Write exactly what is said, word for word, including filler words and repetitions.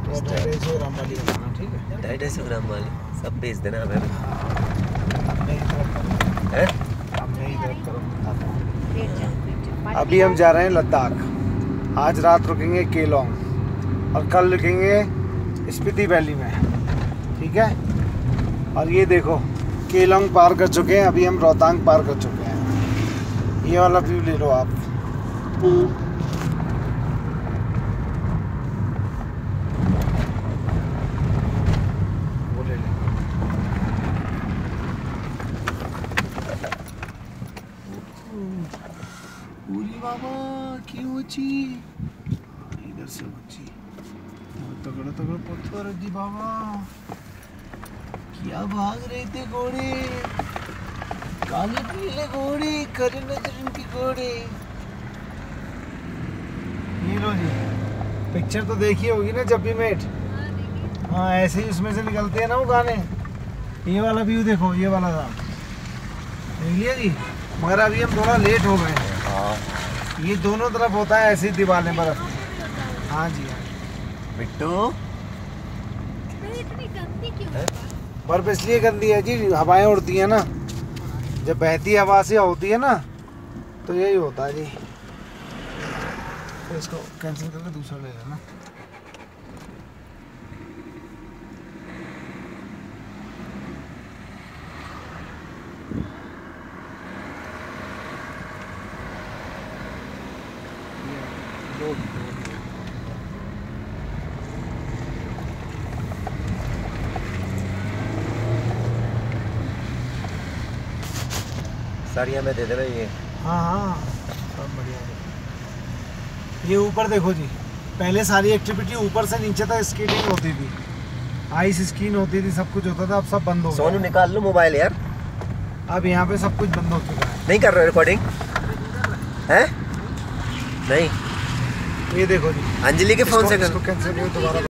ढाई सौ ग्राम वाली बनाना, ठीक है? ढाई ढाई सौ ग्राम वाली सब बेच देना हमें। अभी हम जा रहे हैं लद्दाख। आज रात रुकेंगे केलोंग और कल रुकेंगे स्पीति वैली में, ठीक है? और ये देखो केलोंग पार कर चुके हैं, अभी हम रोहतांग पार कर चुके हैं। ये वाला व्यू ले लो आप। बाबा की ऊंची इधर से ऊंची तगड़ा तगड़ा पत्थर है जी बाबा। क्या भाग रहे थे घोड़े, काले पीले घोड़े, करे नजर इनकी घोड़े। ये लो जी, पिक्चर तो देखी होगी ना जब भी मेट। हाँ ऐसे ही उसमें से निकलते हैं ना वो गाने। ये वाला व्यू देखो, ये वाला था, देख लिया जी। मगर अभी हम थोड़ा लेट हो गए। ये दोनों तरफ होता है ऐसी दीवारें बर्फ। हाँ जी हाँ। बिट्टू इतनी गंदी क्यों है? बर्फ इसलिए गंदी है जी, हवाएं उड़ती है ना, जब बहती हवा से होती है ना, तो यही होता है जी। तो इसको कैंसिल करके दूसरा ले लेना। साड़ियाँ में दे देना ये। हाँ हाँ सब बढ़िया है। ये ऊपर देखो जी, पहले सारी एक्टिविटी ऊपर से नीचे तक स्केटिंग होती थी, आइस स्कीन होती थी, सब कुछ होता था। अब सब बंद हो गया। सोनू निकाल लो मोबाइल यार। अब यहाँ पे सब कुछ बंद हो चुका है। नहीं कर रहे रिकॉर्डिंग है? नहीं ये देखो जी, अंजलि के फोन से कर। इसको कैंसिल करो दोबारा।